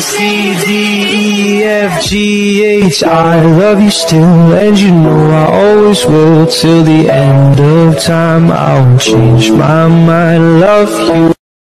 C, D, E, F, G, H. I love you still, and you know I always will. Till the end of time, I won't change my mind. Love you.